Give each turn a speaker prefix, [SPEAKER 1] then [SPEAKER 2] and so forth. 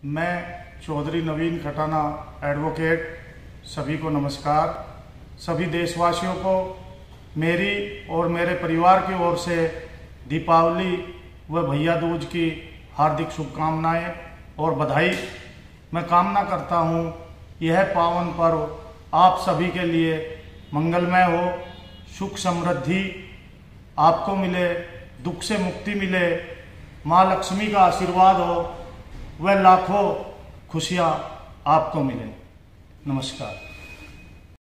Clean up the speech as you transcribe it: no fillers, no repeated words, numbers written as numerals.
[SPEAKER 1] मैं चौधरी नवीन खटाना एडवोकेट, सभी को नमस्कार। सभी देशवासियों को मेरी और मेरे परिवार की ओर से दीपावली व भैया दूज की हार्दिक शुभकामनाएं और बधाई। मैं कामना करता हूं यह पावन पर्व आप सभी के लिए मंगलमय हो, सुख समृद्धि आपको मिले, दुख से मुक्ति मिले, माँ लक्ष्मी का आशीर्वाद हो, वह लाखों खुशियाँ आपको मिले। नमस्कार।